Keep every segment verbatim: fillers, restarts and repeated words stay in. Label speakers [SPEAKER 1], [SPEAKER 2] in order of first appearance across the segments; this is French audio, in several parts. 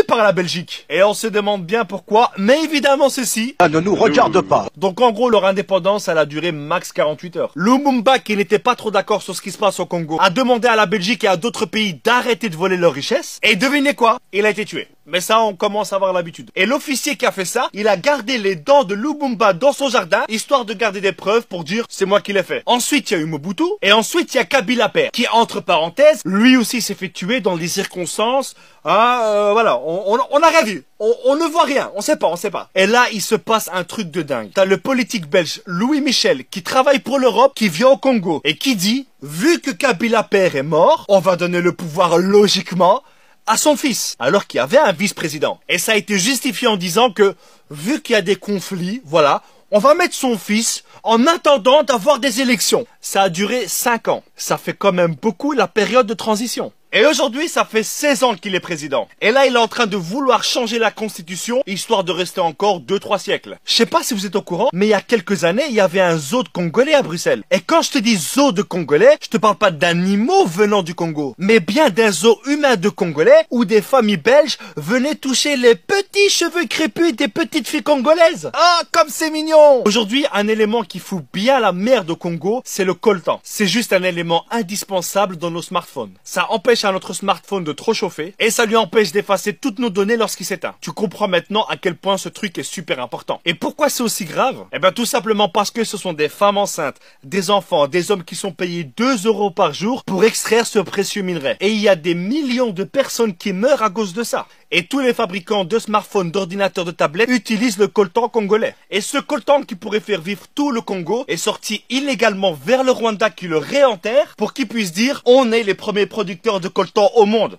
[SPEAKER 1] par la Belgique. Et on se demande bien pourquoi, mais évidemment ceci
[SPEAKER 2] Ça ne nous regarde pas.
[SPEAKER 1] Donc en gros, leur indépendance, elle a duré max quarante-huit heures. Lumumba, qui n'était pas trop d'accord sur ce qui se passe au Congo, a demandé à la Belgique et à d'autres pays d'arrêter de voler leurs richesses. Et devinez quoi? Il a été tué. Mais ça, on commence à avoir l'habitude. Et l'officier qui a fait ça, il a gardé les dents de Lumumba dans son jardin, histoire de garder des preuves pour dire c'est moi qui l'ai fait. Ensuite, il y a eu Mobutu, et ensuite, il y a Kabila Père, qui, entre parenthèses, lui aussi s'est fait tuer dans des circonstances, hein, euh, voilà, on, on, on a rien vu. On, on ne voit rien, on sait pas, on sait pas. Et là, il se passe un truc de dingue. T'as le politique belge Louis Michel, qui travaille pour l'Europe, qui vient au Congo, et qui dit, vu que Kabila Père est mort, on va donner le pouvoir logiquement à son fils, alors qu'il y avait un vice-président. Et ça a été justifié en disant que, vu qu'il y a des conflits, voilà, on va mettre son fils en attendant d'avoir des élections. Ça a duré cinq ans. Ça fait quand même beaucoup la période de transition. Et aujourd'hui, ça fait seize ans qu'il est président. Et là, il est en train de vouloir changer la constitution, histoire de rester encore deux trois siècles. Je sais pas si vous êtes au courant, mais il y a quelques années, il y avait un zoo de Congolais à Bruxelles. Et quand je te dis zoo de Congolais, je te parle pas d'animaux venant du Congo, mais bien d'un zoo humain de Congolais, où des familles belges venaient toucher les petits cheveux crépus des petites filles congolaises. Ah, comme c'est mignon! Aujourd'hui, un élément qui fout bien la merde au Congo, c'est le coltan. C'est juste un élément indispensable dans nos smartphones. Ça empêche à notre smartphone de trop chauffer et ça lui empêche d'effacer toutes nos données lorsqu'il s'éteint. Tu comprends maintenant à quel point ce truc est super important. Et pourquoi c'est aussi grave? Eh bien tout simplement parce que ce sont des femmes enceintes, des enfants, des hommes qui sont payés deux euros par jour pour extraire ce précieux minerai. Et il y a des millions de personnes qui meurent à cause de ça. Et tous les fabricants de smartphones, d'ordinateurs, de tablettes utilisent le coltan congolais. Et ce coltan qui pourrait faire vivre tout le Congo est sorti illégalement vers le Rwanda qui le réenterre pour qu'ils puissent dire on est les premiers producteurs de coltan au monde.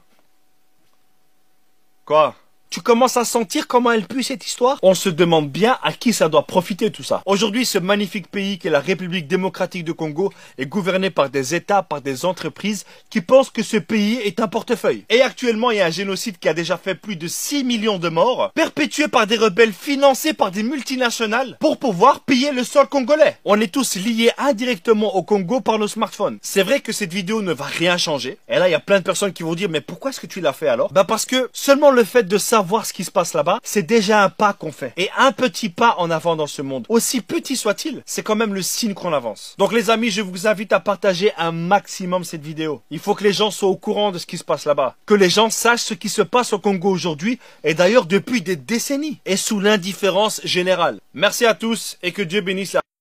[SPEAKER 1] Quoi? Tu commences à sentir comment elle pue cette histoire? On se demande bien à qui ça doit profiter tout ça. Aujourd'hui, ce magnifique pays qu'est la République démocratique de Congo est gouverné par des États, par des entreprises qui pensent que ce pays est un portefeuille. Et actuellement, il y a un génocide qui a déjà fait plus de six millions de morts, perpétué par des rebelles financés par des multinationales pour pouvoir piller le sol congolais. On est tous liés indirectement au Congo par nos smartphones. C'est vrai que cette vidéo ne va rien changer. Et là, il y a plein de personnes qui vont dire mais pourquoi est-ce que tu l'as fait alors? Bah parce que seulement le fait de savoir voir ce qui se passe là-bas, c'est déjà un pas qu'on fait. Et un petit pas en avant dans ce monde, aussi petit soit-il, c'est quand même le signe qu'on avance. Donc les amis, je vous invite à partager un maximum cette vidéo. Il faut que les gens soient au courant de ce qui se passe là-bas. Que les gens sachent ce qui se passe au Congo aujourd'hui, et d'ailleurs depuis des décennies, et sous l'indifférence générale. Merci à tous, et que Dieu bénisse la